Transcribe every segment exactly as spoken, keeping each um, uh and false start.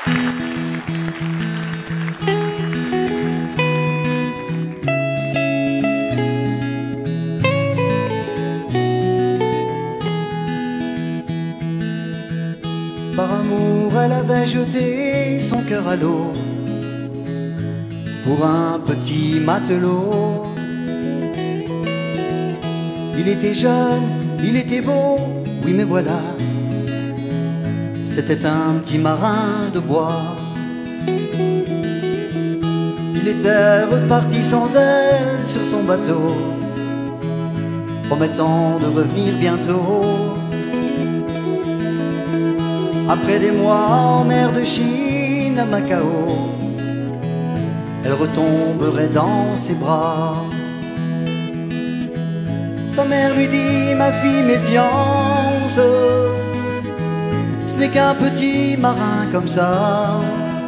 Par amour, elle avait jeté son cœur à l'eau pour un petit matelot. Il était jeune, il était beau, oui mais voilà, c'était un petit marin de bois. Il était reparti sans elle sur son bateau, promettant de revenir bientôt. Après des mois en mer de Chine à Macao, elle retomberait dans ses bras. Sa mère lui dit: ma fille, méfiance, ce n'est qu'un petit marin comme ça.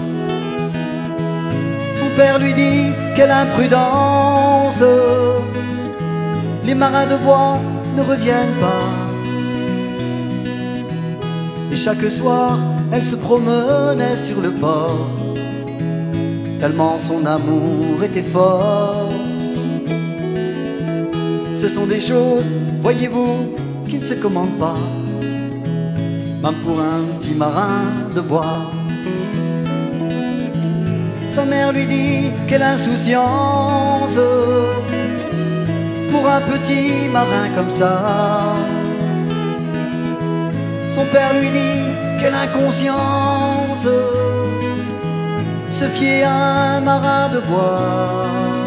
Son père lui dit: quelle imprudence, les marins de bois ne reviennent pas. Et chaque soir, elle se promenait sur le port, tellement son amour était fort. Ce sont des choses, voyez-vous, qui ne se commandent pas, même pour un petit marin de bois. Sa mère lui dit: quelle insouciance, pour un petit marin comme ça. Son père lui dit: quelle inconscience, se fier à un marin de bois.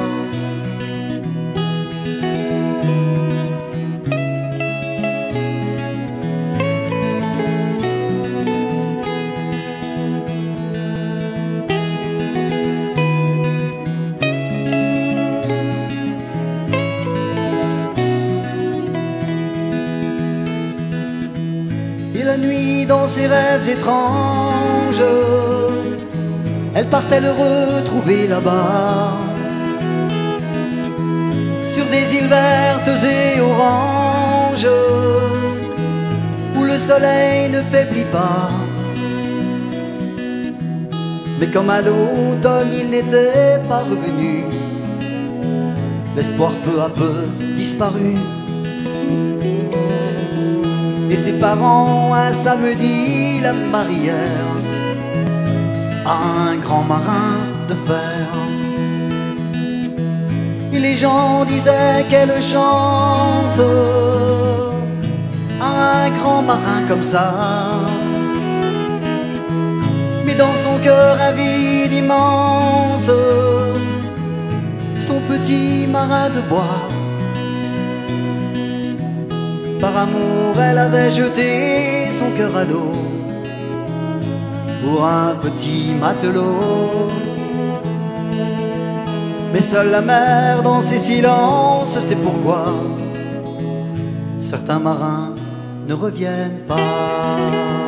Et la nuit, dans ses rêves étranges, elle partait le retrouver là-bas, sur des îles vertes et oranges, où le soleil ne faiblit pas. Mais comme à l'automne il n'était pas revenu, l'espoir peu à peu disparut. Et ses parents, un samedi, la marièrent à un grand marin de fer. Et les gens disaient: quelle chance, un grand marin comme ça. Mais dans son cœur un vide immense, son petit marin de bois. Par amour, elle avait jeté son cœur à l'eau pour un petit matelot. Mais seule la mer dans ses silences, c'est pourquoi certains marins ne reviennent pas.